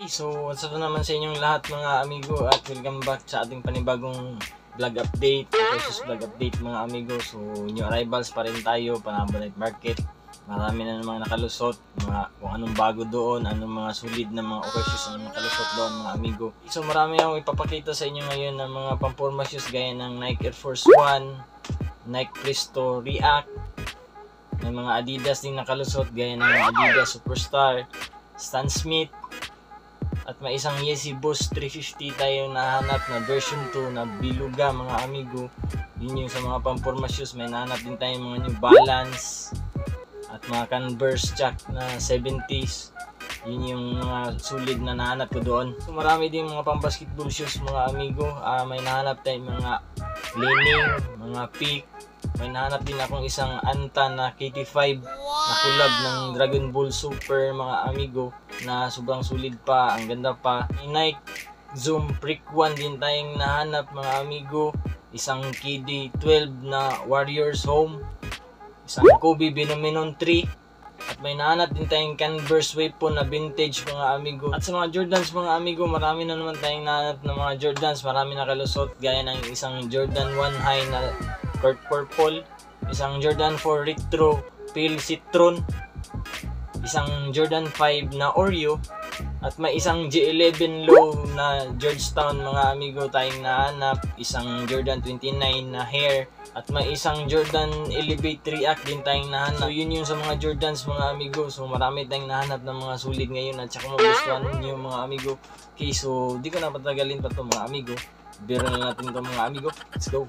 So, what's up naman sa inyong lahat mga amigo at welcome back sa ating panibagong vlog update versus vlog update mga amigo. So, new arrivals pa rin tayo, Panabo Night Market. Marami na namang nakalusot, kung anong bago doon, anong mga sulit na mga occasions ang nakalusot doon mga amigo. So, marami akong ipapakita sa inyo ngayon ng mga pamporma shoes gaya ng Nike Air Force 1, Nike Presto React, may mga Adidas din nakalusot gaya ng Adidas Superstar, Stan Smith, at may isang Yeezy Boost 350 tayo nahanap na version 2 na biluga mga amigo. Yun yung sa mga pamporma shoes. May nahanap din tayo mga New Balance at mga Converse Chuck na 70s. Yun yung mga sulit na nahanap ko doon. So, marami din mga pambasketball shoes mga amigo. May nahanap tayo mga Leaning, mga Peak. May nahanap din akong isang Anta na KT5 na collab ng Dragon Ball Super mga amigo na sobrang solid pa, ang ganda pa. Nike Zoom Freak 1 din tayong nahanap mga amigo, isang KD12 na Warriors Home, isang Kobe Phenomenon 3, at may nahanap din tayong Converse Weapon na vintage mga amigo. At sa mga Jordans mga amigo, marami na naman tayong nahanap na mga Jordans, marami nakalusot gaya ng isang Jordan 1 High na Court Purple, isang Jordan 4 Retro Pale Citron, isang Jordan 5 na Oreo, at may isang G11 Low na Georgetown mga amigo tayong nahanap, isang Jordan 29 na Hair, at may isang Jordan Elevate React din tayong nahanap. So yun yung sa mga Jordans mga amigo. So marami tayong nahanap ng mga sulit ngayon at saka magustuhan nyo mga amigo. Okay, so di ko na patagalin pa to mga amigo. Biro na natin to mga amigo. Let's go!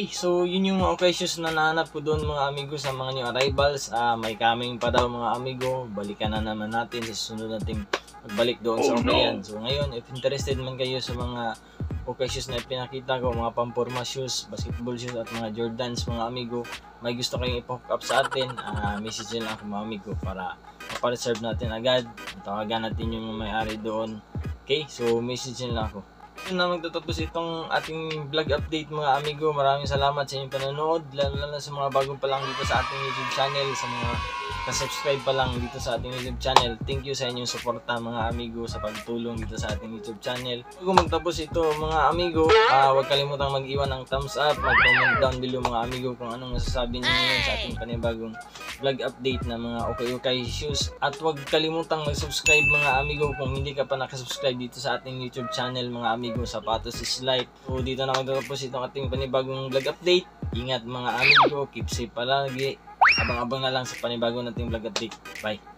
Okay, so yun yung mga occasions na nahanap ko doon mga amigo sa mga new arrivals. May coming pa daw mga amigo. Balikan na naman natin sa susunod nating magbalik doon sa Okayan. So ngayon, if interested man kayo sa mga occasions na pinakita ko, mga pamporma shoes, basketball shoes at mga Jordans mga amigo, may gusto kayong i-hook up sa atin, message nyo lang ako mga amigo para mapareserve natin agad. Tawagan natin yung may-ari doon. Okay, so message nyo lang ako. Yun na magtatapos itong ating vlog update mga amigo. Maraming salamat sa inyong panonood, lalo sa mga bagong pa lang dito sa ating YouTube channel, sa mga ka-subscribe pa lang dito sa ating YouTube channel. Thank you sa inyong suporta mga amigo sa pagtulong dito sa ating YouTube channel. Kung magtapos ito mga amigo, huwag kalimutang mag-iwan ng thumbs up, mag-comment down below mga amigo kung anong masasabi niyo ngayon sa ating panibagong vlog update na mga okay shoes. At huwag kalimutang mag-subscribe mga amigo kung hindi ka pa nakasubscribe dito sa ating YouTube channel mga amigo. Sapatos is life. So dito na magtatapos itong ating panibagong vlog update. Ingat mga amigo, keep safe palagi. Abang-abang na lang sa panibagong nating vlog update. Bye!